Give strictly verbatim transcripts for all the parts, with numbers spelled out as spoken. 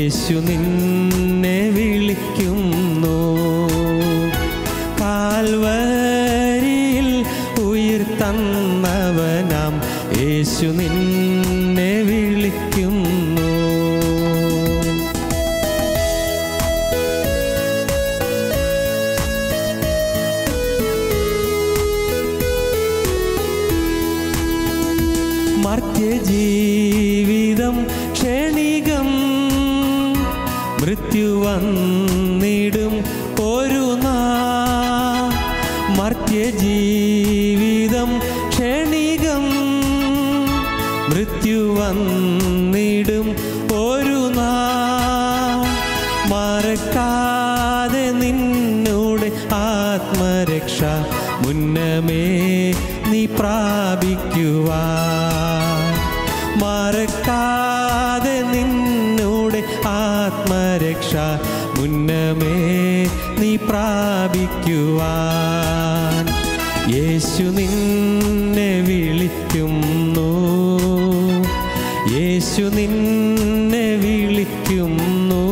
യേശു നിന്നെ വിളിക്കുന്നു. കാൽവരിയിൽ ഉയിർത്തന്നവനാം യേശു നിന്നെ വിളിക്കുന്നു. മർത്യജീവിതം ക്ഷണികം, മൃത്യു വന്നിടും ഒരു നാൾ. മർത്യജീവിതം ക്ഷണികം, മൃത്യു വന്നിടും ഒരു നാൾ. മറക്കാതെ നിന്നോട് ആത്മരക്ഷ മുന്നമേ നീ പ്രാപിക്കുവാൻ. മറക്കാതെ നിന്നോട് ആത്മരക്ഷ മുന്നമേ നീ പ്രാപിക്കുവാൻ. യേശു നിന്നെ വിളിക്കുന്നു, യേശു നിന്നെ വിളിക്കുന്നു.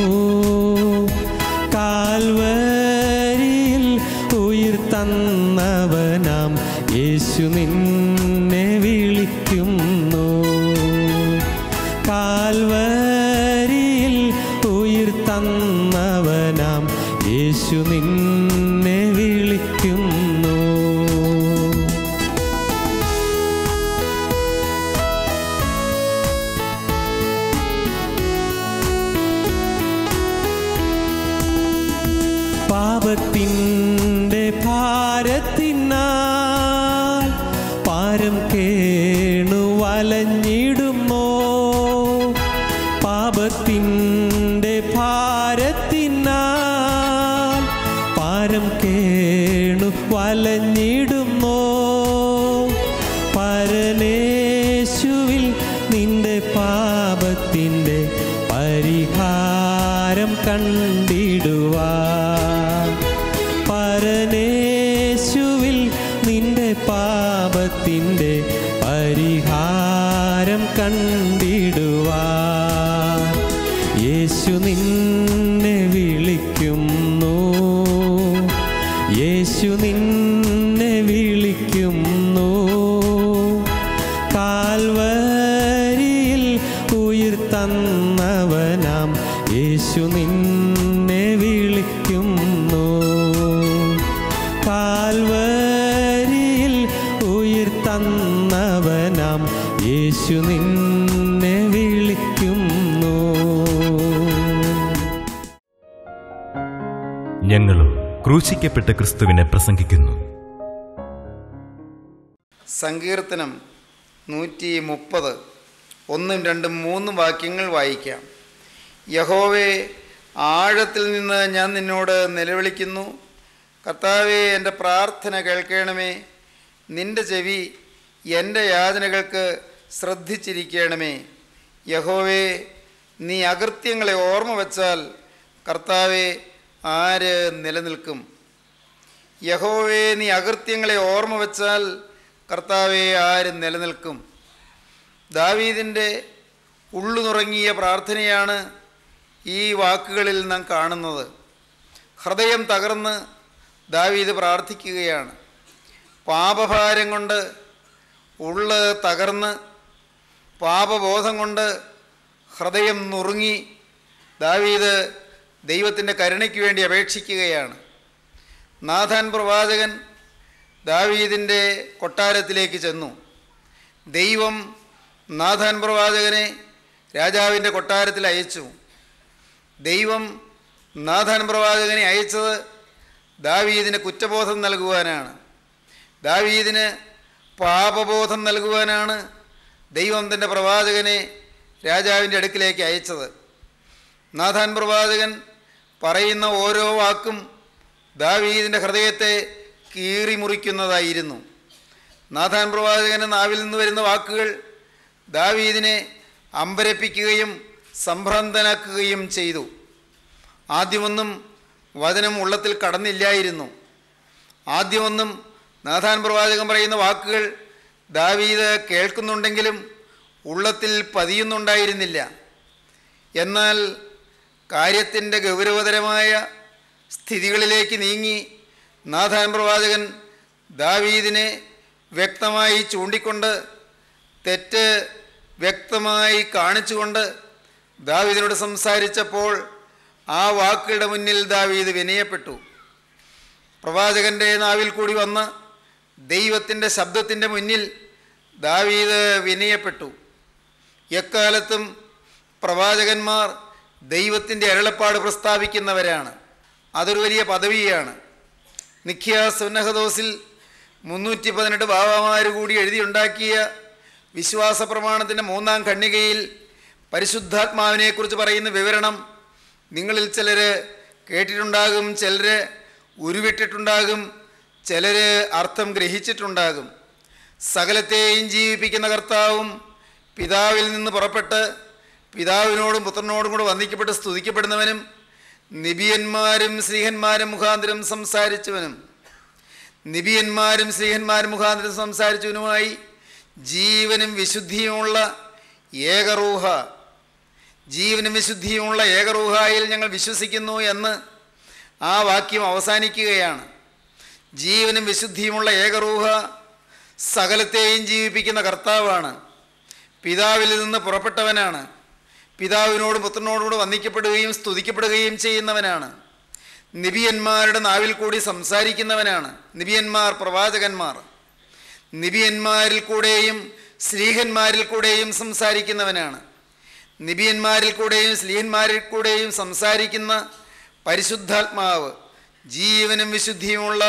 കാൽവരിയിൽ ഉയിർത്തന്നവനാം യേശു നിന്നെ വിളിക്കുന്നു. കാൽവരിയിൽ ഉയിർത്തന്നവനാം യേശു നിന്നെ വിളിക്കുന്നു. പാപത്തിൻ്റെ ഭാരത്തിനാൽ പാരം കേണു വലഞ്ഞിടുമോ. പാപത്തിൻ്റെ ഭാരത്തിനാൽ പാരം കേണു വലഞ്ഞിടുമോ. പരനേശുവിൽ നിന്റെ പാപത്തിൻ്റെ പരിഹാരം കണ്ടിടുവാൻ. പരനേശുവിൽ നിന്റെ പാപത്തിൻ്റെ പരിഹാരം കണ്ടിടുവാൻ. യേശു നിന്നെ വിളിക്കുന്നു, യേശു നിന്നെ വിളിക്കുന്നു. കാൽവരിയിൽ ഉയിർത്തന്നവനാം യേശു നിന്നെ വിളിക്കുന്നു. കാൽവരിയിൽ ഉയിർത്തന്നവനാം യേശു നിന്നെ വിളിക്കുന്നു. ഞങ്ങളും ക്രൂശിക്കപ്പെട്ട ക്രിസ്തുവിനെ പ്രസംഗിക്കുന്നു. സങ്കീർത്തനം നൂറ്റി മുപ്പത് ഒന്നും രണ്ടും മൂന്നും വാക്യങ്ങൾ വായിക്കാം. യഹോവേ, ആഴത്തിൽ നിന്ന് ഞാൻ നിന്നോട് നിലവിളിക്കുന്നു. കർത്താവേ, എൻ്റെ പ്രാർത്ഥന കേൾക്കണമേ. നിൻ്റെ ചെവി എൻ്റെ യാതനകൾക്ക് ശ്രദ്ധിച്ചിരിക്കണമേ. യഹോവേ, നീ അകൃത്യങ്ങളെ ഓർമ്മ വച്ചാൽ കർത്താവേ, ആര് നിലനിൽക്കും? യഹോവേ, നീ അകൃത്യങ്ങളെ ഓർമ്മ വച്ചാൽ കർത്താവേ, ആര് നിലനിൽക്കും? ദാവീദിൻ്റെ ഉള്ളുനുറങ്ങിയ പ്രാർത്ഥനയാണ് ഈ വാക്കുകളിൽ നാം കാണുന്നത്. ഹൃദയം തകർന്ന് ദാവീദ് പ്രാർത്ഥിക്കുകയാണ്. പാപഭാരം കൊണ്ട് ഉള്ള് തകർന്ന്, പാപബോധം കൊണ്ട് ഹൃദയം നുറുങ്ങി ദാവീദ് ദൈവത്തിൻ്റെ കരുണയ്ക്ക് വേണ്ടി അപേക്ഷിക്കുകയാണ്. നാഥാൻ പ്രവാചകൻ ദാവീദിൻ്റെ കൊട്ടാരത്തിലേക്ക് ചെന്നു. ദൈവം നാഥാൻ പ്രവാചകനെ രാജാവിൻ്റെ കൊട്ടാരത്തിൽ അയച്ചു. ദൈവം നാഥാൻ പ്രവാചകനെ അയച്ചത് ദാവീദിന് കുറ്റബോധം നൽകുവാനാണ്. ദാവീദിന് പാപബോധം നൽകുവാനാണ് ദൈവം തൻ്റെ പ്രവാചകനെ രാജാവിൻ്റെ അടുക്കിലേക്ക് അയച്ചത്. നാഥാൻ പ്രവാചകൻ പറയുന്ന ഓരോ വാക്കും ദാവീദിൻ്റെ ഹൃദയത്തെ കീറി മുറിക്കുന്നതായിരുന്നു. നാഥാൻ പ്രവാചകൻ്റെ നാവിൽ നിന്ന് വരുന്ന വാക്കുകൾ ദാവീദിനെ അമ്പരപ്പിക്കുകയും സംഭ്രാന്തനാക്കുകയും ചെയ്തു. ആദ്യമൊന്നും വചനം ഉള്ളത്തിൽ കടന്നില്ലായിരുന്നു. ആദ്യമൊന്നും നാഥാൻ പ്രവാചകൻ പറയുന്ന വാക്കുകൾ ദാവീദ് കേൾക്കുന്നുണ്ടെങ്കിലും ഉള്ളത്തിൽ പതിയുന്നുണ്ടായിരുന്നില്ല. എന്നാൽ കാര്യത്തിൻ്റെ ഗൗരവതരമായ സ്ഥിതികളിലേക്ക് നീങ്ങി നാഥാൻ പ്രവാചകൻ ദാവീദിനെ വ്യക്തമായി ചൂണ്ടിക്കൊണ്ട്, തെറ്റ് വ്യക്തമായി കാണിച്ചുകൊണ്ട് ദാവീദിനോട് സംസാരിച്ചപ്പോൾ ആ വാക്കുകളുടെ മുന്നിൽ ദാവീദ് വിനയപ്പെട്ടു. പ്രവാചകൻ്റെ നാവിൽ കൂടി വന്ന ദൈവത്തിൻ്റെ ശബ്ദത്തിൻ്റെ മുന്നിൽ ദാവീദ് വിനയപ്പെട്ടു. എക്കാലത്തും പ്രവാചകന്മാർ ദൈവത്തിൻ്റെ അരുളപ്പാട് പ്രസ്താവിക്കുന്നവരാണ്. അതൊരു വലിയ പദവിയാണ്. നിഖ്യാസ് ഉന്നഹദോസിൽ മുന്നൂറ്റി പതിനെട്ട് ബാബാമാർ കൂടി എഴുതിയുണ്ടാക്കിയ വിശ്വാസ പ്രമാണത്തിൻ്റെ മൂന്നാം ഖണ്ഡികയിൽ പരിശുദ്ധാത്മാവിനെക്കുറിച്ച് പറയുന്ന വിവരണം നിങ്ങളിൽ ചിലർ കേട്ടിട്ടുണ്ടാകും, ചിലർ ഉരുവിട്ടിട്ടുണ്ടാകും, ചിലർ അർത്ഥം ഗ്രഹിച്ചിട്ടുണ്ടാകും. സകലത്തെയും ജീവിപ്പിക്കുന്ന കർത്താവും പിതാവിൽ നിന്ന് പുറപ്പെട്ട് പിതാവിനോടും പുത്രനോടും കൂടെ വന്ദിക്കപ്പെട്ട് സ്തുതിക്കപ്പെടുന്നവനും നിബിയന്മാരും ശ്രീഹന്മാരും മുഖാന്തരം സംസാരിച്ചവനും നിബിയന്മാരും ശ്രീഹന്മാരും മുഖാന്തരം സംസാരിച്ചവനുമായി ജീവനും വിശുദ്ധിയുമുള്ള ഏകറൂഹ ജീവനും വിശുദ്ധിയുമുള്ള ഏകറൂഹായിൽ ഞങ്ങൾ വിശ്വസിക്കുന്നു എന്ന് ആ വാക്യം അവസാനിക്കുകയാണ്. ജീവനും വിശുദ്ധിയുമുള്ള ഏകറൂഹ സകലത്തെയും ജീവിപ്പിക്കുന്ന കർത്താവാണ്. പിതാവിൽ നിന്ന് പുറപ്പെട്ടവനാണ്. പിതാവിനോടും പുത്രനോടും കൂടെ വന്ദിക്കപ്പെടുകയും സ്തുതിക്കപ്പെടുകയും ചെയ്യുന്നവനാണ്. നിബിയന്മാരുടെ നാവിൽ കൂടി സംസാരിക്കുന്നവനാണ്. നിബിയന്മാർ പ്രവാചകന്മാർ. നിബിയന്മാരിൽ കൂടെയും ശ്ലീഹന്മാരിൽ കൂടെയും സംസാരിക്കുന്നവനാണ്. നിബിയന്മാരിൽ കൂടെയും ശ്ലീഹന്മാരിൽ കൂടെയും സംസാരിക്കുന്ന പരിശുദ്ധാത്മാവ്, ജീവനും വിശുദ്ധിയുമുള്ള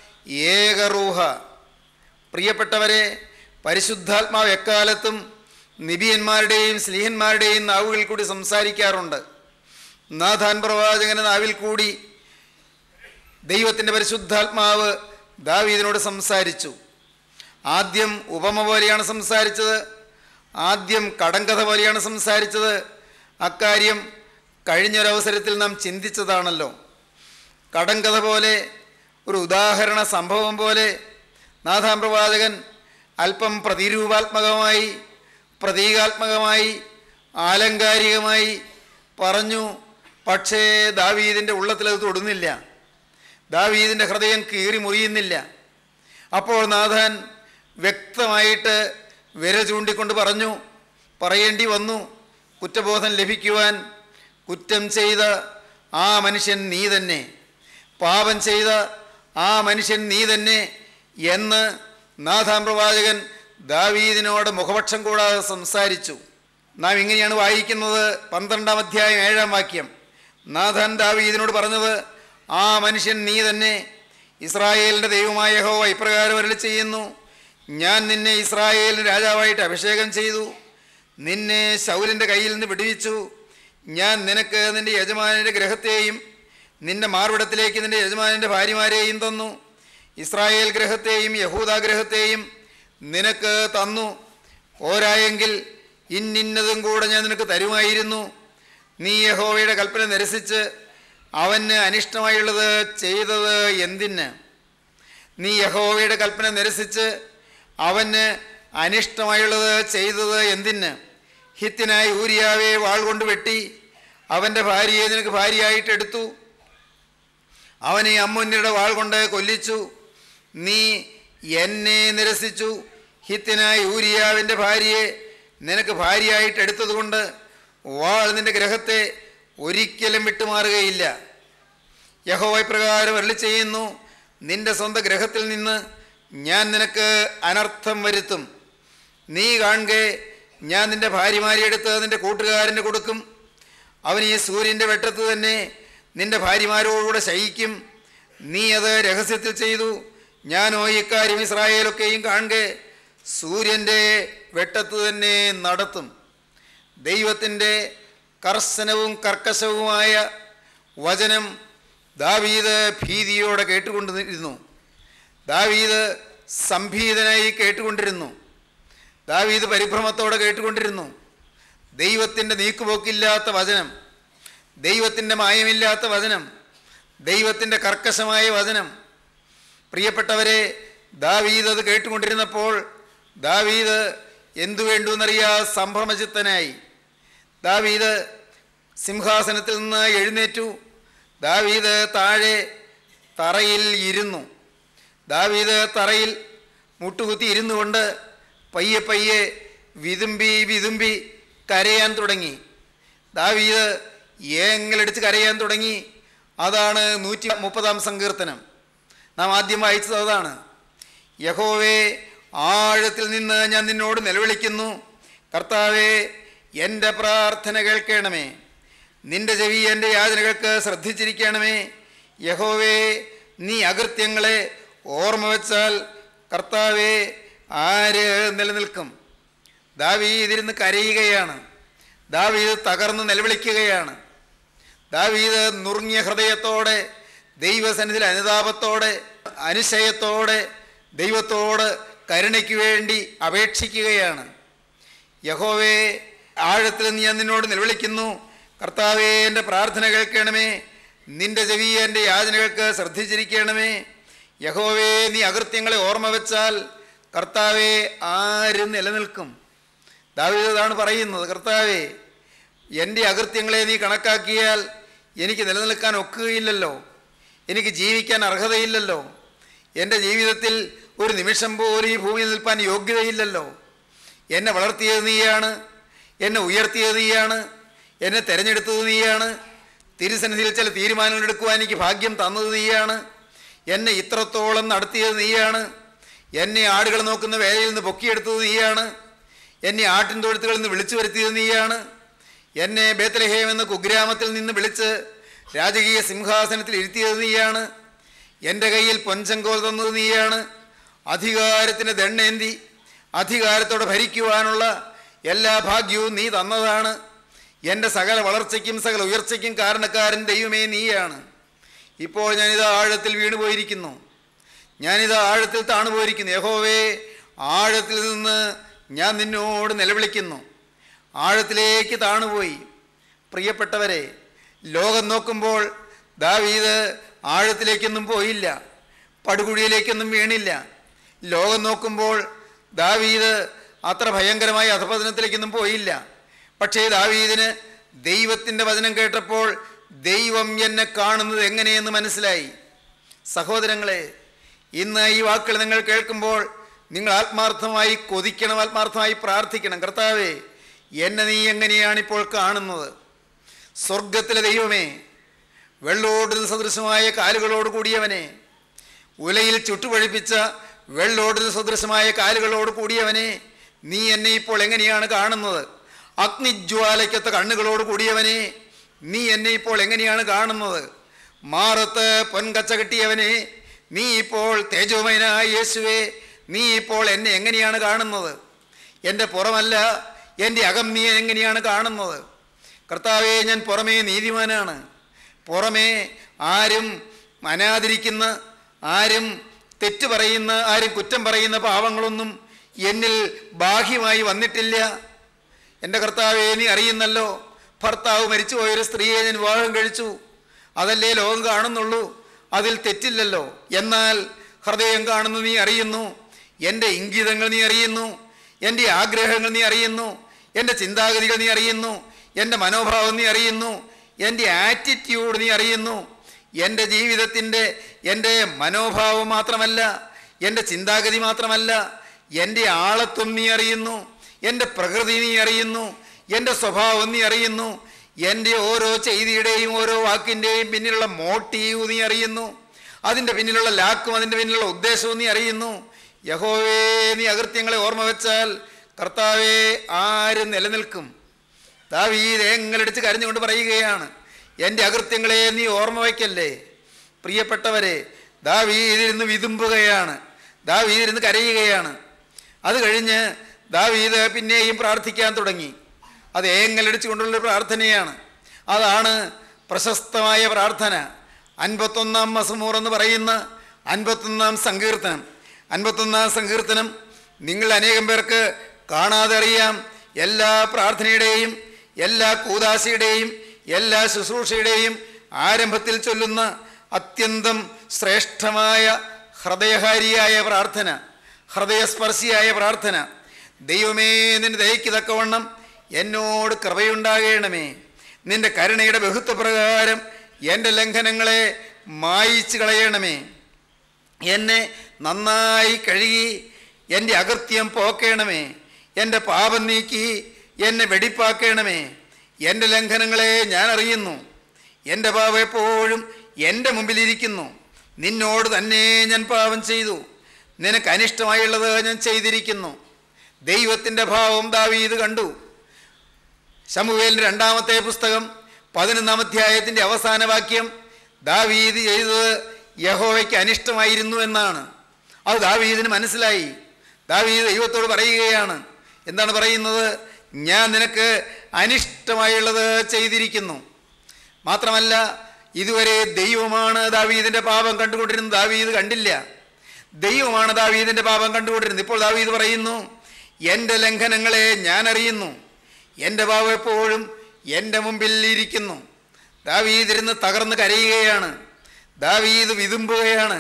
ഏകറൂഹ. പ്രിയപ്പെട്ടവരെ, പരിശുദ്ധാത്മാവ് എക്കാലത്തും നിബിയന്മാരുടെയും ശ്ലീഹന്മാരുടെയും നാവുകളിൽ കൂടി സംസാരിക്കാറുണ്ട്. നാഥാൻ പ്രവാചകൻ്റെ നാവിൽ കൂടി ദൈവത്തിൻ്റെ പരിശുദ്ധാത്മാവ് ദാവീദിനോട് സംസാരിച്ചു. ആദ്യം ഉപമ പോലെയാണ് സംസാരിച്ചത്. ആദ്യം കടങ്കഥ പോലെയാണ് സംസാരിച്ചത്. അക്കാര്യം കഴിഞ്ഞൊരവസരത്തിൽ നാം ചിന്തിച്ചതാണല്ലോ. കടങ്കഥ പോലെ, ഒരു ഉദാഹരണ സംഭവം പോലെ നാഥാൻ പ്രവാചകൻ അല്പം പ്രതിരൂപാത്മകമായി, പ്രതീകാത്മകമായി, ആലങ്കാരികമായി പറഞ്ഞു. പക്ഷേ ദാവീദിൻ്റെ ഉള്ളത്തിലത് തൊടുന്നില്ല. ദാവീദിൻ്റെ ഹൃദയം കീറി മുറിയുന്നില്ല. അപ്പോൾ നാഥാൻ വ്യക്തമായിട്ട് വിര ചൂണ്ടിക്കൊണ്ട് പറഞ്ഞു, പറയേണ്ടി വന്നു, കുറ്റബോധം ലഭിക്കുവാൻ. കുറ്റം ചെയ്ത ആ മനുഷ്യൻ നീ തന്നെ, പാപം ചെയ്ത ആ മനുഷ്യൻ നീ തന്നെ എന്ന് നാഥാൻ പ്രവാചകൻ ദാവീദിനോട് മുഖപക്ഷം കൂടാതെ സംസാരിച്ചു. നാം ഇങ്ങനെയാണ് വായിക്കുന്നത്. പന്ത്രണ്ടാം അധ്യായം ഏഴാം വാക്യം. നാഥാൻ ദാവീദിനോട് പറഞ്ഞത്, ആ മനുഷ്യൻ നീ തന്നെ. ഇസ്രായേലിൻ്റെ ദൈവമായ യഹോവ ഇപ്രകാരം അരുളി ചെയ്യുന്നു, ഞാൻ നിന്നെ ഇസ്രായേലിന് രാജാവായിട്ട് അഭിഷേകം ചെയ്തു, നിന്നെ ശൗലിൻ്റെ കയ്യിൽ നിന്ന് വിടുവിച്ചു. ഞാൻ നിനക്ക് നിൻ്റെ യജമാനൻ്റെ ഗൃഹത്തെയും നിൻ്റെ മാർവിടത്തിലേക്ക് നിൻ്റെ യജമാനൻ്റെ ഭാര്യമാരെയും തന്നു. ഇസ്രായേൽ ഗൃഹത്തെയും യഹൂദാഗ്രഹത്തെയും നിനക്ക് തന്നു. പോരായെങ്കിൽ ഇന്നിന്നതും കൂടെ ഞാൻ നിനക്ക് തരുമായിരുന്നു. നീ യഹോവയുടെ കൽപ്പന നിരസിച്ച് അവന് അനിഷ്ടമായുള്ളത് ചെയ്തത് എന്തിന്? നീ യഹോവയുടെ കൽപ്പന നിരസിച്ച് അവന് അനിഷ്ടമായുള്ളത് ചെയ്തത് എന്തിന്? ഹിത്തിനായി ഊരിയാവെ വാൾ കൊണ്ട് വെട്ടി അവൻ്റെ ഭാര്യയെ നിനക്ക് ഭാര്യയായിട്ട് എടുത്തു. അവനെ അമ്മൂന്യരുടെ വാൾ കൊണ്ട് കൊല്ലിച്ചു. നീ എന്നെ നിരസിച്ചു. ഹിത്തിനായി ഊരിയാവിൻ്റെ ഭാര്യയെ നിനക്ക് ഭാര്യയായിട്ട് എടുത്തതുകൊണ്ട് വാൾ നിൻ്റെ ഗ്രഹത്തെ ഒരിക്കലും വിട്ടുമാറുകയില്ല. യഹോവ പ്രകാരം അരുളി ചെയ്യുന്നു, നിൻ്റെ സ്വന്തം ഗ്രഹത്തിൽ നിന്ന് ഞാൻ നിനക്ക് അനർത്ഥം വരുത്തും. നീ കാണുക, ഞാൻ നിൻ്റെ ഭാര്യമാരെ എടുത്ത് നിൻ്റെ കൂട്ടുകാരന് കൊടുക്കും. അവൻ ഈ സൂര്യൻ്റെ വെട്ടത്ത് തന്നെ നിൻ്റെ ഭാര്യമാരോടുകൂടെ ശയിക്കും. നീ അത് രഹസ്യത്തിൽ ചെയ്തു. ഞാനോ ഇക്കാര്യം ഇസ്രായേലൊക്കെയും കാണുക സൂര്യൻ്റെ വെട്ടത്ത് തന്നെ നടത്തും. ദൈവത്തിൻ്റെ കർശനവും കർക്കശവുമായ വചനം ദാവീദ് ഭീതിയോടെ കേട്ടുകൊണ്ടിരുന്നു. ദാവീദ് സംഭീതനായി കേട്ടുകൊണ്ടിരുന്നു. ദാവീദ് പരിഭ്രമത്തോടെ കേട്ടുകൊണ്ടിരുന്നു. ദൈവത്തിൻ്റെ നീക്കുപോക്കില്ലാത്ത വചനം, ദൈവത്തിൻ്റെ മായമില്ലാത്ത വചനം, ദൈവത്തിൻ്റെ കർക്കശമായ വചനം. പ്രിയപ്പെട്ടവരെ, ദാവീദ് അത് കേട്ടുകൊണ്ടിരുന്നപ്പോൾ ദാവീദ് എന്തു വേണ്ടുവെന്നറിയാ സംഭ്രമചിത്തനായി. ദാവീദ് സിംഹാസനത്തിൽ നിന്ന് എഴുന്നേറ്റു. ദാവീദ് താഴെ തറയിൽ ഇരുന്നു. ദാവീദ് തറയിൽ മുട്ടുകുത്തി ഇരുന്നു കൊണ്ട് പയ്യെ പയ്യെ വിതുമ്പി വിതുമ്പി കരയാൻ തുടങ്ങി. ദാവീദ് ഏങ്ങലടിച്ച് കരയാൻ തുടങ്ങി. അതാണ് നൂറ്റി മുപ്പതാം സങ്കീർത്തനം. നാം ആദ്യം വായിച്ചത് അതാണ്. യഹോവേ, ആഴത്തിൽ നിന്ന് ഞാൻ നിന്നോട് നിലവിളിക്കുന്നു. കർത്താവേ, എൻ്റെ പ്രാർത്ഥന കേൾക്കണമേ. നിന്റെ ചെവി എൻ്റെ യാചനകൾക്ക് ശ്രദ്ധിച്ചിരിക്കണമേ. യഹോവേ, നീ അകൃത്യങ്ങളെ ഓർമ്മ വച്ചാൽ കർത്താവേ, ആര് നിലനിൽക്കും? ദാവീദ് ഇരുന്ന് കരയുകയാണ്. ദാവീദ് തകർന്ന് നിലവിളിക്കുകയാണ്. ദാവീദ് നുറുങ്ങിയ ഹൃദയത്തോടെ, ദൈവസന്നിധിയിൽ അനുതാപത്തോടെ, അനുശയത്തോടെ ദൈവത്തോട് കരുണയ്ക്ക് വേണ്ടി അപേക്ഷിക്കുകയാണ്. യഹോവേ, ആഴത്തിൽ നിന്ന് ഞാൻ നിന്നോട് നിലവിളിക്കുന്നു. കർത്താവേ, എൻ്റെ പ്രാർത്ഥന കേൾക്കണമേ. നിന്റെ ചെവി എൻ്റെ യാചനകൾക്ക് ശ്രദ്ധിച്ചിരിക്കണമേ. യഹോവേ, നീ അകൃത്യങ്ങളെ ഓർമ്മ വെച്ചാൽ കർത്താവേ, ആര് നിലനിൽക്കും? ദാവീദ് അതാണ് പറയുന്നത്. കർത്താവേ, എൻ്റെ അകൃത്യങ്ങളെ നീ കണക്കാക്കിയാൽ എനിക്ക് നിലനിൽക്കാൻ ഒക്കുകയില്ലല്ലോ, എനിക്ക് ജീവിക്കാൻ അർഹതയില്ലല്ലോ. എൻ്റെ ജീവിതത്തിൽ ഒരു നിമിഷം പോലും ഈ ഭൂമിയിൽ നിൽപ്പാൻ യോഗ്യതയില്ലല്ലോ. എന്നെ വളർത്തിയത് നീയാണ്, എന്നെ ഉയർത്തിയത് നീയാണ്, എന്നെ തിരഞ്ഞെടുത്തത് നീയാണ്, തിരുസന്നിധിയിൽ ചില തീരുമാനങ്ങൾ എടുക്കുവാൻ എനിക്ക് ഭാഗ്യം തന്നത് നീയാണ്, എന്നെ ഇത്രത്തോളം നടത്തിയത് നീയാണ്, എന്നെ ആടുകൾ നോക്കുന്ന വേലയിൽ നിന്ന് പൊക്കിയെടുത്തത് നീയാണ്, എന്നെ ആട്ടിൻ തൊഴുത്തുകളിൽ നിന്ന് വിളിച്ചു വരുത്തിയത് നീയാണ്, എന്നെ ബേത്ലഹേം എന്ന കുഗ്രാമത്തിൽ നിന്ന് വിളിച്ച് രാജകീയ സിംഹാസനത്തിൽ ഇരുത്തിയത് നീയാണ്, എൻ്റെ കയ്യിൽ പൊൻചങ്കോൽ തന്നത് നീയാണ്, അധികാരത്തിൻ്റെ ദണ്ണേന്തി അധികാരത്തോടെ ഭരിക്കുവാനുള്ള എല്ലാ ഭാഗ്യവും നീ തന്നതാണ്. എൻ്റെ സകല വളർച്ചയ്ക്കും സകല ഉയർച്ചയ്ക്കും കാരണക്കാരൻ ദൈവമേ നീയാണ്. ഇപ്പോൾ ഞാനിതാ ആഴത്തിൽ വീണുപോയിരിക്കുന്നു, ഞാനിതാ ആഴത്തിൽ താണുപോയിരിക്കുന്നു. യഹോവേ, ആഴത്തിൽ നിന്ന് ഞാൻ നിന്നോട് നിലവിളിക്കുന്നു. ആഴത്തിലേക്ക് താണുപോയി. പ്രിയപ്പെട്ടവരെ, ലോകം നോക്കുമ്പോൾ ദാവീദ് ആഴത്തിലേക്കൊന്നും പോയില്ല, പടുകുഴിയിലേക്കൊന്നും വീണില്ല. ലോകം നോക്കുമ്പോൾ ദാവീദ് അത്ര ഭയങ്കരമായ അധപതനത്തിലേക്കൊന്നും പോയില്ല. പക്ഷേ ദാവീദിന് ദൈവത്തിൻ്റെ വചനം കേട്ടപ്പോൾ ദൈവം എന്നെ കാണുന്നത് എങ്ങനെയെന്ന് മനസ്സിലായി. സഹോദരങ്ങളെ, ഇന്ന് ഈ വാക്കുകൾ നിങ്ങൾ കേൾക്കുമ്പോൾ നിങ്ങൾ ആത്മാർത്ഥമായി കൊതിക്കണം, ആത്മാർത്ഥമായി പ്രാർത്ഥിക്കണം. കർത്താവേ, എന്നെ നീ എങ്ങനെയാണിപ്പോൾ കാണുന്നത്? സ്വർഗത്തിലെ ദൈവമേ, വെള്ളോടിന് സദൃശമായ കാലുകളോട് കൂടിയവനെ, ഉലയിൽ ചുട്ടുപഴിപ്പിച്ച വെള്ളോടിന് സദൃശമായ കാലുകളോട് കൂടിയവനെ, നീ എന്നെ ഇപ്പോൾ എങ്ങനെയാണ് കാണുന്നത്? അഗ്നിജ്വാലയ്ക്കത്ത കണ്ണുകളോട് കൂടിയവനെ, നീ എന്നെ ഇപ്പോൾ എങ്ങനെയാണ് കാണുന്നത്? മാറത്ത് പൊൻകച്ച കെട്ടിയവനെ, നീ ഇപ്പോൾ തേജോമയനായ യേശുവേ, നീ ഇപ്പോൾ എന്നെ എങ്ങനെയാണ് കാണുന്നത്? എൻ്റെ പുറമല്ല, എൻ്റെ അകം നീ എങ്ങനെയാണ് കാണുന്നത്? കർത്താവേ, ഞാൻ പുറമേ നീതിമാനാണ്, പുറമേ ആരും അനാദരിക്കുന്ന, ആരും തെറ്റ് പറയുന്ന, ആരും കുറ്റം പറയുന്ന പാവങ്ങളൊന്നും എന്നിൽ ബാഹ്യമായി വന്നിട്ടില്ല. എൻ്റെ കർത്താവേ, നീ അറിയുന്നല്ലോ, ഭർത്താവ് മരിച്ചുപോയൊരു സ്ത്രീയെ ഞാൻ വിവാഹം കഴിച്ചു. അതല്ലേ ലോകം കാണുന്നുള്ളൂ, അതിൽ തെറ്റില്ലല്ലോ. എന്നാൽ ഹൃദയം കാണുന്നു നീ അറിയുന്നു, എൻ്റെ ഇംഗിതങ്ങൾ നീ അറിയുന്നു, എൻ്റെ ആഗ്രഹങ്ങൾ നീ അറിയുന്നു, എൻ്റെ ചിന്താഗതികൾ നീ അറിയുന്നു, എൻ്റെ മനോഭാവം നീ അറിയുന്നു, എൻ്റെ ആറ്റിറ്റ്യൂഡ് നീ അറിയുന്നു. എൻ്റെ ജീവിതത്തിൻ്റെ എൻ്റെ മനോഭാവം മാത്രമല്ല, എൻ്റെ ചിന്താഗതി മാത്രമല്ല, എൻ്റെ ആളത്വം നീ അറിയുന്നു, എൻ്റെ പ്രകൃതി നീ അറിയുന്നു, എൻ്റെ സ്വഭാവം നീ അറിയുന്നു, എൻ്റെ ഓരോ ചെയ്തിയുടെയും ഓരോ വാക്കിൻ്റെയും പിന്നിലുള്ള മോട്ടീവ് നീ അറിയുന്നു, അതിൻ്റെ പിന്നിലുള്ള ലാക്കും അതിൻ്റെ പിന്നിലുള്ള ഉദ്ദേശവും നീ അറിയുന്നു. യഹോവേ, നീ അകൃത്യങ്ങളെ ഓർമ്മ വെച്ചാൽ കർത്താവേ, ആര് നിലനിൽക്കും? ദാവീദ് ഏങ്ങലടിച്ച് കരഞ്ഞുകൊണ്ട് പറയുകയാണ്, എൻ്റെ അകൃത്യങ്ങളെ നീ ഓർമ്മ വയ്ക്കല്ലേ. പ്രിയപ്പെട്ടവരെ, ദാവീദിരുന്ന് വിതുമ്പുകയാണ്, ദാവീദിരുന്ന് കരയുകയാണ്. അത് കഴിഞ്ഞ് ദാവീദ് പിന്നെയും പ്രാർത്ഥിക്കാൻ തുടങ്ങി. അത് ഏങ്ങലടിച്ചുകൊണ്ടുള്ള പ്രാർത്ഥനയാണ്. അതാണ് പ്രശസ്തമായ പ്രാർത്ഥന. അൻപത്തൊന്നാം മസ്മൂർ എന്ന് പറയുന്ന അൻപത്തൊന്നാം സങ്കീർത്തനം. അൻപത്തൊന്നാം സങ്കീർത്തനം നിങ്ങൾ അനേകം പേർക്ക് കാണാതെ അറിയാം. എല്ലാ പ്രാർത്ഥനയുടെയും എല്ലാ കൂദാശയുടെയും എല്ലാ ശുശ്രൂഷയുടെയും ആരംഭത്തിൽ ചൊല്ലുന്ന അത്യന്തം ശ്രേഷ്ഠമായ ഹൃദയഹാരിയായ പ്രാർത്ഥന, ഹൃദയസ്പർശിയായ പ്രാർത്ഥന. ദൈവമേ, നിന്റെ ദയയ്ക്ക് തക്കവണ്ണം എന്നോട് കൃപയുണ്ടാകണമേ. നിന്റെ കരുണയുടെ ബഹുത്വപ്രകാരം എൻ്റെ ലംഘനങ്ങളെ മായിച്ചു കളയണമേ. എന്നെ നന്നായി കഴുകി എൻ്റെ അകൃത്യം പോക്കേണമേ. എൻ്റെ പാപം നീക്കി എന്നെ വെടിപ്പാക്കേണമേ. എൻ്റെ ലംഘനങ്ങളെ ഞാൻ അറിയുന്നു, എൻ്റെ പാപം എപ്പോഴും എൻ്റെ മുമ്പിലിരിക്കുന്നു. നിന്നോട് തന്നെ ഞാൻ പാപം ചെയ്തു, നിനക്ക് അനിഷ്ടമായുള്ളത് ഞാൻ ചെയ്തിരിക്കുന്നു. ദൈവത്തിൻ്റെ ഭാവം ദാവീദ് കണ്ടു. ശമൂവേലിൻ്റെ രണ്ടാമത്തെ പുസ്തകം പതിനൊന്നാം അധ്യായത്തിൻ്റെ അവസാന വാക്യം ദാവീദ് ചെയ്തത് യഹോവയ്ക്ക് അനിഷ്ടമായിരുന്നു എന്നാണ്. അത് ദാവീദിന് മനസ്സിലായി. ദാവീദ് ദൈവത്തോട് പറയുകയാണ്, എന്താണ് പറയുന്നത്? ഞാൻ നിനക്ക് അനിഷ്ടമായുള്ളത് ചെയ്തിരിക്കുന്നു. മാത്രമല്ല, ഇതുവരെ ദൈവമാണ് ദാവീദിൻ്റെ പാപം കണ്ടുകൊണ്ടിരുന്നത്, ദാവീദ് കണ്ടില്ല. ദൈവമാണ് ദാവീദിൻ്റെ പാപം കണ്ടുകൊണ്ടിരുന്നത്. ഇപ്പോൾ ദാവീദ് പറയുന്നു, എൻ്റെ ലംഘനങ്ങളെ ഞാൻ അറിയുന്നു, എൻ്റെ പാപം എപ്പോഴും എൻ്റെ മുമ്പിൽ ഇരിക്കുന്നു. ദാവീദ് ഇരുന്ന് തകർന്ന് കരയുകയാണ്. ദാവീദ് വിതുമ്പുകയാണ്.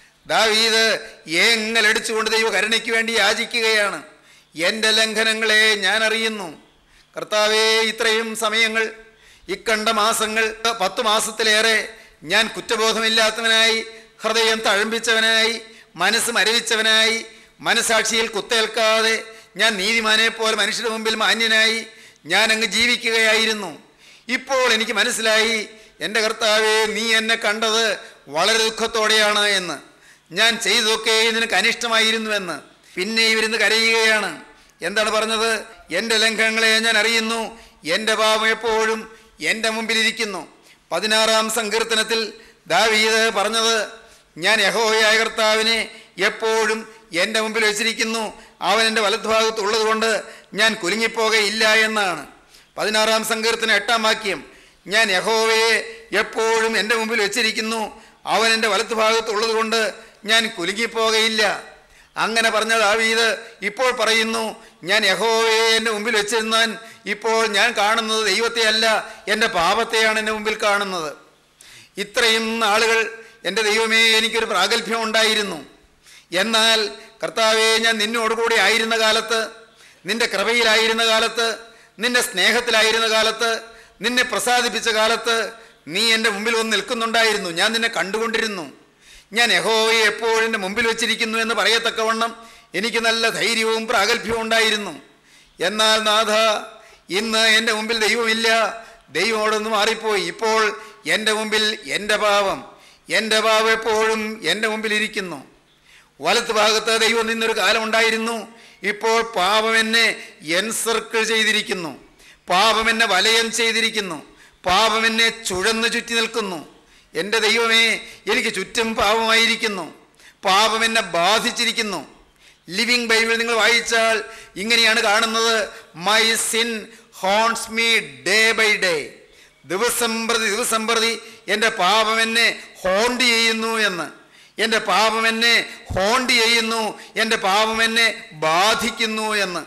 ദാവീദ് ഏങ്ങലടിച്ചുകൊണ്ട് ദൈവ കരുണയ്ക്ക് വേണ്ടി യാചിക്കുകയാണ്. എൻ്റെ ലംഘനങ്ങളെ ഞാൻ അറിയുന്നു. കർത്താവേ, ഇത്രയും സമയങ്ങൾ, ഇക്കണ്ട മാസങ്ങൾ, പത്തു മാസത്തിലേറെ ഞാൻ കുറ്റബോധമില്ലാത്തവനായി, ഹൃദയം തഴമ്പിച്ചവനായി, മനസ്സ് മരവിച്ചവനായി, മനസാക്ഷിയിൽ കുത്തേൽക്കാതെ ഞാൻ നീതിമാനെ പോലെ മനുഷ്യരുടെ മുമ്പിൽ മാന്യനായി ഞാൻ അങ്ങ് ജീവിക്കുകയായിരുന്നു. ഇപ്പോൾ എനിക്ക് മനസ്സിലായി, എൻ്റെ കർത്താവേ, നീ എന്നെ കണ്ടത് വളരെ ദുഃഖത്തോടെയാണ് എന്ന്. ഞാൻ ചെയ്തതൊക്കെ നിനക്ക് അനിഷ്ടമായിരുന്നുവെന്ന്. പിന്നെ ഇവരിന്ന് കരയുകയാണ്. എന്താണ് പറഞ്ഞത്? എൻ്റെ ലംഘനങ്ങളെ ഞാൻ അറിയുന്നു, എൻ്റെ പാപം എപ്പോഴും എൻ്റെ മുമ്പിലിരിക്കുന്നു. പതിനാറാം സങ്കീർത്തനത്തിൽ ദാവീദ് പറഞ്ഞത്, ഞാൻ യഹോവയായ കർത്താവിനെ എപ്പോഴും എൻ്റെ മുമ്പിൽ വെച്ചിരിക്കുന്നു, അവൻ എൻ്റെ വലതുഭാഗത്തുള്ളത് കൊണ്ട് ഞാൻ കുലുങ്ങിപ്പോകയില്ല എന്നാണ്. പതിനാറാം സങ്കീർത്തനം എട്ടാം വാക്യം, ഞാൻ യഹോവയെ എപ്പോഴും എൻ്റെ മുമ്പിൽ വെച്ചിരിക്കുന്നു, അവൻ എൻ്റെ വലതുഭാഗത്തുള്ളത് കൊണ്ട് ഞാൻ കുലുങ്ങിപ്പോകയില്ല. അങ്ങനെ പറഞ്ഞ ദാവീദ് ഇപ്പോൾ പറയുന്നു, ഞാൻ യഹോവയെ എൻ്റെ മുമ്പിൽ വെച്ചിരുന്നാൽ ഇപ്പോൾ ഞാൻ കാണുന്നത് ദൈവത്തെ അല്ല, എൻ്റെ പാപത്തെയാണ് എൻ്റെ മുമ്പിൽ കാണുന്നത്. ഇത്രയും ആളുകൾ എൻ്റെ ദൈവമേ, എനിക്കൊരു പ്രാഗൽഭ്യം ഉണ്ടായിരുന്നു. എന്നാൽ കർത്താവേ, ഞാൻ നിന്നോടുകൂടി ആയിരുന്ന കാലത്ത്, നിൻ്റെ കൃപയിലായിരുന്ന കാലത്ത്, നിൻ്റെ സ്നേഹത്തിലായിരുന്ന കാലത്ത്, നിന്നെ പ്രസാദിപ്പിച്ച കാലത്ത് നീ എൻ്റെ മുമ്പിൽ വന്ന് നിൽക്കുന്നുണ്ടായിരുന്നു. ഞാൻ നിന്നെ കണ്ടുകൊണ്ടിരുന്നു. ഞാൻ യഹോവയെ എപ്പോഴും എൻ്റെ മുമ്പിൽ വെച്ചിരിക്കുന്നു എന്ന് പറയത്തക്കവണ്ണം എനിക്ക് നല്ല ധൈര്യവും പ്രാഗൽഭ്യവും ഉണ്ടായിരുന്നു. എന്നാൽ നാഥ, ഇന്ന് എൻ്റെ മുമ്പിൽ ദൈവമില്ല, ദൈവമോടൊന്ന് മാറിപ്പോയി. ഇപ്പോൾ എൻ്റെ മുമ്പിൽ എൻ്റെ പാപം, എൻ്റെ പാപം എപ്പോഴും എൻ്റെ മുമ്പിൽ ഇരിക്കുന്നു. വലത്ത് ഭാഗത്ത് ദൈവം നിന്നൊരു കാലം ഉണ്ടായിരുന്നു. ഇപ്പോൾ പാപം എന്നെ എൻസർക്കിൾ ചെയ്തിരിക്കുന്നു, പാപം എന്നെ വലയം ചെയ്തിരിക്കുന്നു, പാപം എന്നെ ചുഴന്നു ചുറ്റി നിൽക്കുന്നു. എൻ്റെ ദൈവമേ, എനിക്ക് ചുറ്റും പാപമായിരിക്കുന്നു, പാപം എന്നെ ബാധിച്ചിരിക്കുന്നു. ലിവിങ് ബൈബിൾ നിങ്ങൾ വായിച്ചാൽ ഇങ്ങനെയാണ് കാണുന്നത്, my sin haunts me day by day. ദിവസം പ്രതി ദിവസം പ്രതി എൻ്റെ പാപം എന്നെ ഹോണ്ട് ചെയ്യുന്നു എന്ന്. എൻ്റെ പാപം എന്നെ ഹോണ്ട് ചെയ്യുന്നു, എൻ്റെ പാപം എന്നെ ബാധിക്കുന്നു എന്ന്.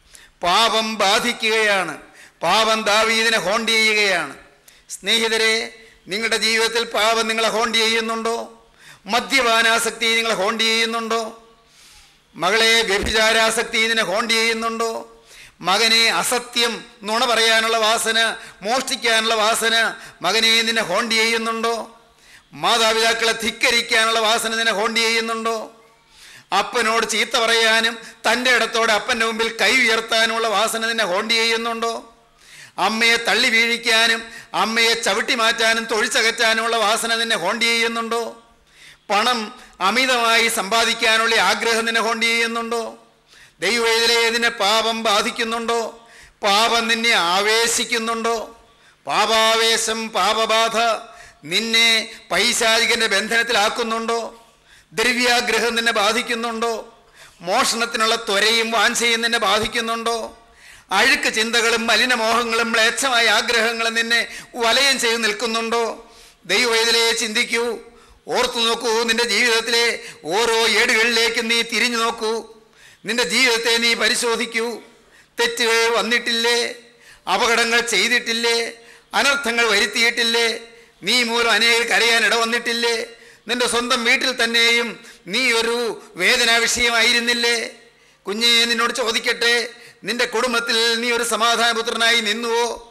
പാപം ബാധിക്കുകയാണ്. പാപം ദാവീദിനെ ഹോണ്ട് ചെയ്യുകയാണ്. സ്നേഹിതരെ, നിങ്ങളുടെ ജീവിതത്തിൽ പാപം നിങ്ങളെ ഹോണ്ട് ചെയ്യുന്നുണ്ടോ? മദ്യപാനാസക്തി നിങ്ങളെ ഹോണ്ട് ചെയ്യുന്നുണ്ടോ? മകളെ, വ്യഭിചാരാസക്തി ഇതിനെ ഹോണ്ട് ചെയ്യുന്നുണ്ടോ? മകനെ, അസത്യം, നുണ പറയാനുള്ള വാസന, മോഷ്ടിക്കാനുള്ള വാസന മകനെ നിന്നെ ഹോണ്ട് ചെയ്യുന്നുണ്ടോ? മാതാപിതാക്കളെ ധിക്കരിക്കാനുള്ള വാസന നിന്നെ ഹോണ്ട് ചെയ്യുന്നുണ്ടോ? അപ്പനോട് ചീത്ത പറയാനും തൻ്റെ ഇടത്തോടെ അപ്പൻ്റെ മുമ്പിൽ കൈ ഉയർത്താനുമുള്ള വാസന നിന്നെ ഹോണ്ട് ചെയ്യുന്നുണ്ടോ? അമ്മയെ തള്ളി വീഴിക്കാനും അമ്മയെ ചവിട്ടി മാറ്റാനും തൊഴിച്ചകറ്റാനുമുള്ള വാസന നിന്നെ ഹോണ്ട് ചെയ്യുന്നുണ്ടോ? പണം അമിതമായി സമ്പാദിക്കാനുള്ള ആഗ്രഹം നിന്നെ ഹോണ്ട് ചെയ്യുന്നുണ്ടോ? ദൈവവേദനയെ നിന്നെ പാപം ബാധിക്കുന്നുണ്ടോ? പാപം നിന്നെ ആവേശിക്കുന്നുണ്ടോ? പാപാവേശം, പാപബാധ നിന്നെ പൈശാചികന്റെ ബന്ധനത്തിലാക്കുന്നുണ്ടോ? ദ്രവ്യാഗ്രഹം നിന്നെ ബാധിക്കുന്നുണ്ടോ? മോഷണത്തിനുള്ള ത്വരയും വാഞ്ചയും നിന്നെ ബാധിക്കുന്നുണ്ടോ? അഴുക്ക് ചിന്തകളും മലിനമോഹങ്ങളും മ്ലേച്ഛമായ ആഗ്രഹങ്ങളും നിന്നെ വലയം ചെയ്ത് നിൽക്കുന്നുണ്ടോ? ദൈവവേദനയെ ചിന്തിക്കൂ, ഓർത്തു നോക്കൂ. നിന്റെ ജീവിതത്തിലെ ഓരോ ഏടുകളിലേക്ക് നീ തിരിഞ്ഞു നോക്കൂ. നിന്റെ ജീവിതത്തെ നീ പരിശോധിക്കൂ. തെറ്റുകൾ വന്നിട്ടില്ലേ? അപകടങ്ങൾ ചെയ്തിട്ടില്ലേ? അനർത്ഥങ്ങൾ വരുത്തിയിട്ടില്ലേ? നീ മൂലം അനേകർ കരയാൻ ഇട വന്നിട്ടില്ലേ? നിന്റെ സ്വന്തം വീട്ടിൽ തന്നെയും നീ ഒരു വേദനാ വിഷയമായിരുന്നില്ലേ? കുഞ്ഞെ, നിന്നോട് ചോദിക്കട്ടെ, നിന്റെ കുടുംബത്തിൽ നീ ഒരു സമാധാനപുത്രനായി നിന്നുവോ?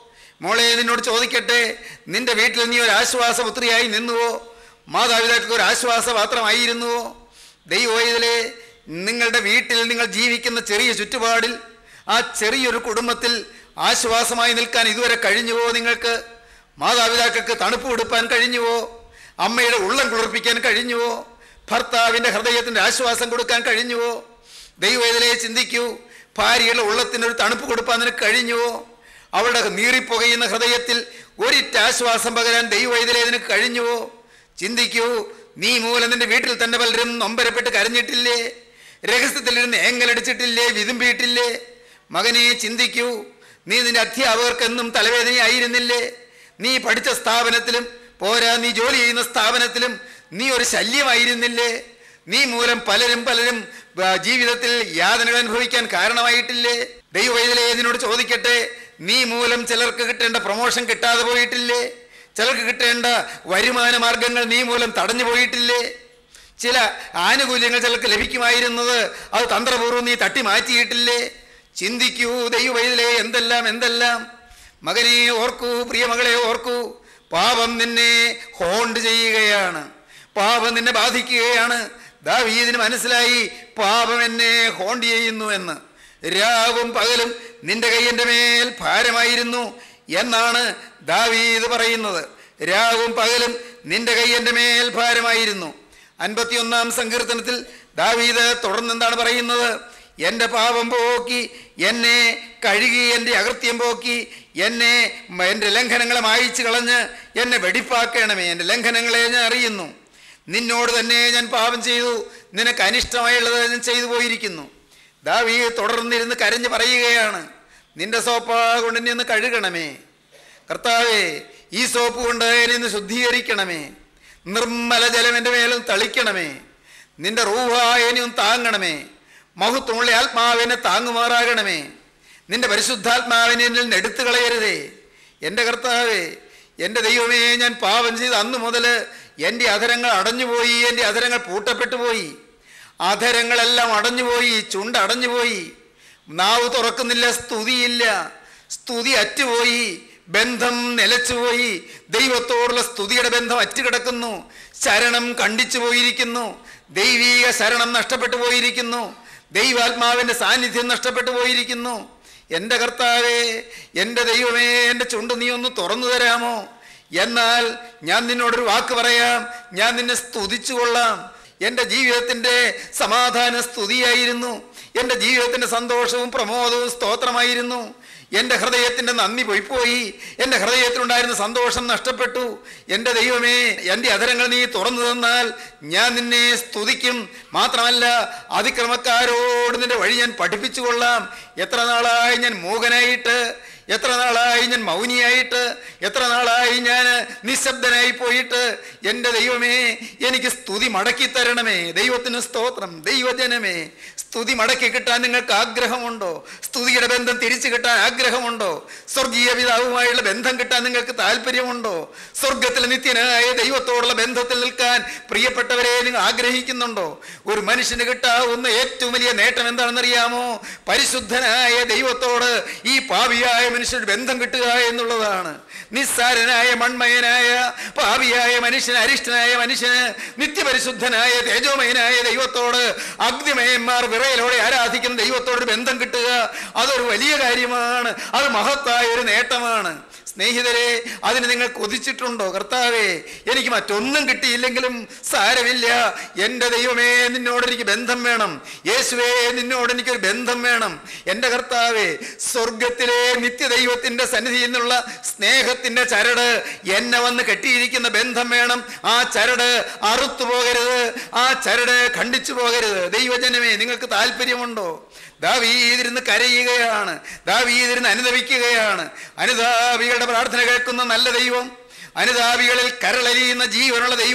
മോളെ, നിന്നോട് ചോദിക്കട്ടെ, നിന്റെ വീട്ടിൽ നീ ഒരു ആശ്വാസപുത്രിയായി നിന്നുവോ? മാതാപിതാക്കൾക്ക് ഒരു ആശ്വാസപാത്രമായിരുന്നുവോ? ദൈവവൈതലേ, നിങ്ങളുടെ വീട്ടിൽ നിങ്ങൾ ജീവിക്കുന്ന ചെറിയ ചുറ്റുപാടിൽ, ആ ചെറിയൊരു കുടുംബത്തിൽ ആശ്വാസമായി നിൽക്കാൻ ഇതുവരെ കഴിഞ്ഞുവോ? നിങ്ങൾക്ക് മാതാപിതാക്കൾക്ക് തണുപ്പ് കൊടുക്കാൻ കഴിഞ്ഞുവോ? അമ്മയുടെ ഉള്ളം കുളിർപ്പിക്കാൻ കഴിഞ്ഞുവോ? ഭർത്താവിൻ്റെ ഹൃദയത്തിൻ്റെ ആശ്വാസം കൊടുക്കാൻ കഴിഞ്ഞുവോ? ദൈവവേദനയെ ചിന്തിക്കൂ. ഭാര്യയുടെ ഉള്ളത്തിനൊരു തണുപ്പ് കൊടുക്കാൻ നിനക്ക് കഴിഞ്ഞുവോ? അവളുടെ നീറിപ്പുകയുന്ന ഹൃദയത്തിൽ ഒരിറ്റ ആശ്വാസം പകരാൻ ദൈവവേദനയെ നിനക്ക് കഴിഞ്ഞുവോ? ചിന്തിക്കൂ. നീ മൂലം നിന്റെ വീട്ടിൽ തന്നെ പലരും നൊമ്പരപ്പെട്ട് കരഞ്ഞിട്ടില്ലേ? രഹസ്യത്തിലിരുന്ന് ഏങ്ങലടിച്ചിട്ടില്ലേ? വിതുമ്പിയിട്ടില്ലേ? മകനെ, ചിന്തിക്കൂ. നീ നിന്റെ അധ്യാപകർക്കെന്നും തലവേദനയായിരുന്നില്ലേ? നീ പഠിച്ച സ്ഥാപനത്തിലും പോരാ, നീ ജോലി ചെയ്യുന്ന സ്ഥാപനത്തിലും നീ ഒരു ശല്യമായിരുന്നില്ലേ? നീ മൂലം പലരും പലരും ജീവിതത്തിൽ യാതനകൾ അനുഭവിക്കാൻ കാരണമായിട്ടില്ലേ? ദൈവവൈതലേ, നിന്നോട് ചോദിക്കട്ടെ, നീ മൂലം ചിലർക്ക് കിട്ടേണ്ട പ്രൊമോഷൻ കിട്ടാതെ പോയിട്ടില്ലേ? ചിലർക്ക് കിട്ടേണ്ട വരുമാന മാർഗങ്ങൾ നീ മൂലം തടഞ്ഞു പോയിട്ടില്ലേ? ചില ആനുകൂല്യങ്ങൾ ചിലർക്ക് ലഭിക്കുമായിരുന്നത് അത് തന്ത്രപൂർവ്വം നീ തട്ടി മാറ്റിയിട്ടില്ലേ? ചിന്തിക്കൂ ദൈവവൈതലേ, എന്തെല്ലാം എന്തെല്ലാം. മകനെ ഓർക്കൂ, പ്രിയമകളെ ഓർക്കൂ. പാപം നിന്നെ ഹോണ്ട് ചെയ്യുകയാണ്, പാപം നിന്നെ ബാധിക്കുകയാണ്. ദാവീദിന് മനസ്സിലായി, പാപം എന്നെ ഹോണ്ട് ചെയ്യുന്നു എന്ന്. രാവും പകലും നിന്റെ കൈ എൻ്റെ മേൽ ഭാരമായിരുന്നു എന്നാണ് ദാവീദ് പറയുന്നത്. രാവും പകലും നിന്റെ കൈ എൻ്റെ മേൽ ഭാരമായിരുന്നു. അൻപത്തിയൊന്നാം സങ്കീർത്തനത്തിൽ ദാവീദ് തുടർന്ന് എന്താണ് പറയുന്നത്? എൻ്റെ പാപം പോക്കി എന്നെ കഴുകി, എൻ്റെ അകൃത്യം പോക്കി എന്നെ, എൻ്റെ ലംഘനങ്ങളെ മായിച്ചു കളഞ്ഞ് എന്നെ വെടിപ്പാക്കണമേ. എൻ്റെ ലംഘനങ്ങളെ ഞാൻ അറിയുന്നു. നിന്നോട് തന്നെ ഞാൻ പാപം ചെയ്തു, നിനക്ക് അനിഷ്ടമായുള്ളത് ഞാൻ ചെയ്തു പോയിരിക്കുന്നു. ദാവീദ് തുടർന്നിരുന്ന് കരഞ്ഞ് പറയുകയാണ്, നിന്റെ സോപ്പ കൊണ്ട് എന്നെ ഒന്ന് കഴുകണമേ കർത്താവേ, ഈ സോപ്പ് കൊണ്ട് എന്നെ ഒന്ന് ശുദ്ധീകരിക്കണമേ. നിർമ്മല ജലം എൻ്റെ മേലും തളിക്കണമേ. നിന്റെ റൂഹ എന്നെ ഒന്ന് താങ്ങണമേ. മഹത്വമുള്ള ആത്മാവിനെ താങ്ങുമാറാകണമേ. നിന്റെ പരിശുദ്ധാത്മാവിനെ എന്നിൽ നിന്ന് എടുത്തു കളയരുതേ. എൻ്റെ കർത്താവേ, എൻ്റെ ദൈവമേ, ഞാൻ പാപം ചെയ്ത് അന്ന് മുതൽ എൻ്റെ അധരങ്ങൾ അടഞ്ഞുപോയി, എൻ്റെ അധരങ്ങൾ പൂട്ടപ്പെട്ടു പോയി. അധരങ്ങളെല്ലാം അടഞ്ഞുപോയി, ചുണ്ട് അടഞ്ഞുപോയി, നാവ് തുറക്കുന്നില്ല, സ്തുതിയില്ല, സ്തുതി അറ്റുപോയി, ബന്ധം നിലച്ചുപോയി. ദൈവത്തോടുള്ള സ്തുതിയുടെ ബന്ധം അറ്റുകിടക്കുന്നു. ശരണം കണ്ടിച്ചു പോയിരിക്കുന്നു. ദൈവീക ശരണം നഷ്ടപ്പെട്ടു പോയിരിക്കുന്നു. ദൈവാത്മാവിൻ്റെ സാന്നിധ്യം നഷ്ടപ്പെട്ടു പോയിരിക്കുന്നു. എൻ്റെ കർത്താവേ, എൻ്റെ ദൈവമേ, എൻ്റെ ചുണ്ട് നീ ഒന്ന് തുറന്നു തരാമോ? എന്നാൽ ഞാൻ നിന്നോടൊരു വാക്ക് പറയാം, ഞാൻ നിന്നെ സ്തുതിച്ചു കൊള്ളാം. എൻ്റെ ജീവിതത്തിൻ്റെ സമാധാന സ്തുതിയായിരുന്നു. എൻ്റെ ജീവിതത്തിൻ്റെ സന്തോഷവും പ്രമോദവും സ്തോത്രമായിരുന്നു. എൻ്റെ ഹൃദയത്തിൻ്റെ നന്ദി പോയിപ്പോയി. എൻ്റെ ഹൃദയത്തിലുണ്ടായിരുന്ന സന്തോഷം നഷ്ടപ്പെട്ടു. എൻ്റെ ദൈവമേ, എൻ്റെ അധരങ്ങൾ നീ തുറന്നു തന്നാൽ ഞാൻ നിന്നെ സ്തുതിക്കും. മാത്രമല്ല, അതിക്രമക്കാരോട് നിന്റെ വഴി ഞാൻ പഠിപ്പിച്ചു കൊള്ളാം. എത്ര നാളായി ഞാൻ മൂകനായിട്ട്, എത്ര നാളായി ഞാൻ മൗനിയായിട്ട്, എത്ര നാളായി ഞാൻ നിശബ്ദനായി പോയിട്ട്. എൻ്റെ ദൈവമേ, എനിക്ക് സ്തുതി മടക്കി തരണമേ. ദൈവത്തിന് സ്തോത്രം. ദൈവജനമേ, സ്തുതി മടക്കി കിട്ടാൻ നിങ്ങൾക്ക് ആഗ്രഹമുണ്ടോ? സ്തുതിയുടെ ബന്ധം തിരിച്ചു കിട്ടാൻ ആഗ്രഹമുണ്ടോ? സ്വർഗീയ പിതാവുമായുള്ള ബന്ധം കിട്ടാൻ നിങ്ങൾക്ക് താല്പര്യമുണ്ടോ? സ്വർഗത്തിൽ നിത്യനായ ദൈവത്തോടുള്ള ബന്ധത്തിൽ നിൽക്കാൻ പ്രിയപ്പെട്ടവരെ നിങ്ങൾ ആഗ്രഹിക്കുന്നുണ്ടോ? ഒരു മനുഷ്യന് കിട്ടാവുന്ന ഏറ്റവും വലിയ നേട്ടം എന്താണെന്നറിയാമോ? പരിശുദ്ധനായ ദൈവത്തോട് ഈ പാപിയായ മനുഷ്യരുടെ ബന്ധം കിട്ടുക എന്നുള്ളതാണ്. നിസ്സാരനായ മൺമയനായ പാപിയായ മനുഷ്യന്, അരിഷ്ടനായ മനുഷ്യന് നിത്യപരിശുദ്ധനായ തേജോമയനായ ദൈവത്തോട്, അഗ്നിമയന്മാർ വിറയലോടെ ആരാധിക്കുന്ന ദൈവത്തോട് ബന്ധം കിട്ടുക, അതൊരു വലിയ കാര്യമാണ്. അത് മഹത്തായ ഒരു നേട്ടമാണ്. സ്നേഹിതരെ, അതിന് നിങ്ങൾ കൊതിച്ചിട്ടുണ്ടോ? കർത്താവേ, എനിക്ക് മറ്റൊന്നും കിട്ടിയില്ലെങ്കിലും സാരമില്ല, എൻ്റെ ദൈവമേ, നിന്നോട് എനിക്ക് ബന്ധം വേണം. യേശുവേ, നിന്നോട് എനിക്കൊരു ബന്ധം വേണം. എൻ്റെ കർത്താവേ, സ്വർഗത്തിലെ നിത്യദൈവത്തിൻ്റെ സന്നിധിയിൽ നിന്നുള്ള സ്നേഹത്തിൻ്റെ ചരട് എന്നെ വന്ന് കെട്ടിയിരിക്കുന്ന ബന്ധം വേണം. ആ ചരട് അറുത്തു പോകരുത്, ആ ചരട് ഖണ്ഡിച്ചു പോകരുത്. ദൈവജനമേ, നിങ്ങൾക്ക് താല്പര്യമുണ്ടോ? ദാവീദിരുന്ന് കരയുകയാണ്, ദാവീദിരുന്ന് അനുദപിക്കുകയാണ്. അനുതാപികളുടെ പ്രാർത്ഥന കേൾക്കുന്ന നല്ല ദൈവം, അനുതാപികളിൽ കരളലിയുന്ന ജീവനുള്ള ദൈവം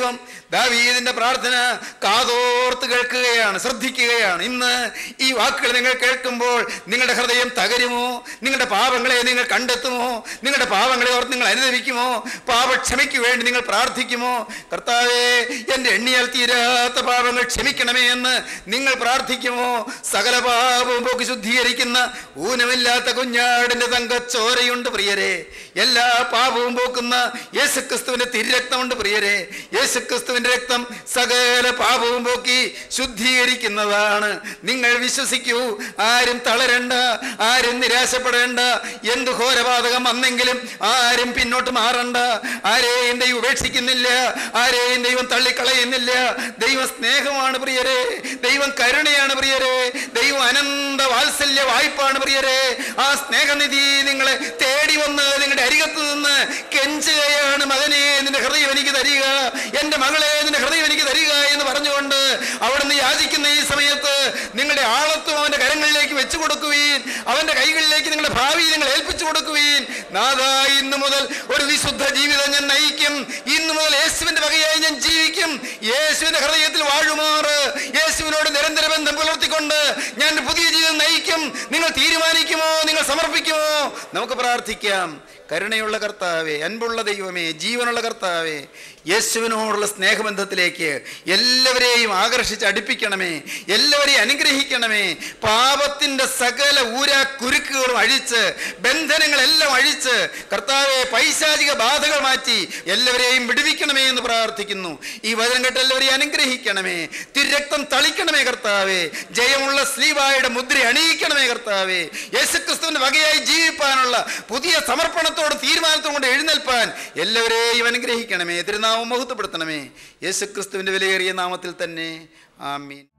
ദാവീദിന്റെ പ്രാർത്ഥന കാതോർത്ത് കേൾക്കുകയാണ്, ശ്രദ്ധിക്കുകയാണ്. ഇന്ന് ഈ വാക്കുകൾ നിങ്ങൾ കേൾക്കുമ്പോൾ നിങ്ങളുടെ ഹൃദയം തകരുമോ? നിങ്ങളുടെ പാപങ്ങളെ നിങ്ങൾ കണ്ടെത്തുമോ? നിങ്ങളുടെ പാപങ്ങളെ ഓർത്ത് നിങ്ങൾ അനുദപിക്കുമോ? പാപക്ഷമയ്ക്ക് വേണ്ടി നിങ്ങൾ പ്രാർത്ഥിക്കുമോ? കർത്താവേ, എൻ്റെ എണ്ണിയാൽ തീരാത്ത പാപങ്ങൾ ക്ഷമിക്കണമേ എന്ന് നിങ്ങൾ പ്രാർത്ഥിക്കുമോ? സകല പാപവും പോക്കി ശുദ്ധീകരിക്കുന്ന ഊനമില്ലാത്ത കുഞ്ഞാടിന്റെ തങ്കച്ചോരയുണ്ട് പ്രിയരെ. എല്ലാ പാപവും പോക്കുന്ന യേശുക്രിസ്തുവിന്റെ തിരുരക്തമുണ്ട് പ്രിയരെ. യേശുക്രിസ്തുവിന്റെ രക്തം സകല പാപവും പോക്കി ശുദ്ധീകരിക്കുന്നതാണ്. നിങ്ങൾ വിശ്വസിക്കൂ. ആരും തളരണ്ട, ആരും നിരാശപ്പെടേണ്ട. എന്ത് ഘോരപാതകം വന്നെങ്കിലും ആരും പിന്നോട്ട് മാറണ്ട. ആരെയും ദൈവം ഉപേക്ഷിക്കുന്നില്ല, ആരെയും ദൈവം തള്ളിക്കളയുന്നില്ല. ദൈവം സ്നേഹമാണ് പ്രിയരെ, ദൈവം കരുണയാണ് പ്രിയരെ, ദൈവം അനന്ത വാത്സല്യ വായ്പാണ് പ്രിയരെ. ആ സ്നേഹനിധി നിങ്ങളെ തേടി വന്ന് നിങ്ങളുടെ അരികത്ത് നിന്ന് കെഞ്ചുകയാണ്. മകനെ, നിന്റെ ഹൃദയം എനിക്ക് തരിക, എൻ്റെ മകളെ, നിന്റെ ഹൃദയം എനിക്ക് തരിക എന്ന് പറഞ്ഞുകൊണ്ട് അവിടുന്ന് യാചിക്കുന്ന ഈ സമയത്ത് നിങ്ങളുടെ ആളത്വം അവന്റെ കരങ്ങളിലേക്ക് വെച്ചു കൊടുക്കുവീൻ. അവന്റെ കൈകളിലേക്ക് നിങ്ങളുടെ ഭാവി നിങ്ങൾ ഏൽപ്പിച്ചു കൊടുക്കുവീൻ. നാഥാ, ഇന്നു മുതൽ ഒരു വിശുദ്ധ ജീവിതം ഞാൻ നയിക്കും. ഇന്നു മുതൽ യേശുവിന്റെ വകയായി ഞാൻ ജീവിക്കും. യേശുവിന്റെ ഹൃദയത്തിൽ വാഴുമാറ് യേശുവിനോട് നിരന്തര ബന്ധം പുലർത്തിക്കൊണ്ട് ഞാൻ പുതിയ ജീവിതം നയിക്കും. നിങ്ങൾ തീരുമാനിക്കുമോ? നിങ്ങൾ സമർപ്പിക്കുമോ? നമുക്ക് പ്രാർത്ഥിക്കാം. കരുണയുള്ള കർത്താവേ, അൻപുള്ള ദൈവമേ, ജീവനുള്ള കർത്താവേ, യേശുവിനോടുള്ള സ്നേഹബന്ധത്തിലേക്ക് എല്ലാവരെയും ആകർഷിച്ച് അടുപ്പിക്കണമേ, എല്ലാവരെയും അനുഗ്രഹിക്കണമേ. പാപത്തിൻ്റെ സകല ഊരാ കുരുക്കുകളും അഴിച്ച്, ബന്ധനങ്ങളെല്ലാം അഴിച്ച് കർത്താവെ പൈശാചിക ബാധകൾ മാറ്റി എല്ലാവരെയും വിടുവിക്കണമേ എന്ന് പ്രാർത്ഥിക്കുന്നു. ഈ വചനം കേട്ട് എല്ലാവരെയും അനുഗ്രഹിക്കണമേ. തിരുരക്തം തളിക്കണമേ കർത്താവേ. ജയമുള്ള സ്ലീവായുടെ മുദ്ര അണിയിക്കണമേ കർത്താവേ. യേശുക്രിസ്തുവിന്റെ വകയായി ജീവിപ്പാനുള്ള പുതിയ സമർപ്പണത്തോട് തീരുമാനത്തോട് കൊണ്ട് എഴുന്നേൽപ്പാൻ എല്ലാവരെയും അനുഗ്രഹിക്കണമേ. തിരുനാമം മഹത്വപ്പെടുത്തണമേ. യേശുക്രിസ്തുവിന്റെ വിലയേറിയ നാമത്തിൽ തന്നെ. ആമീൻ.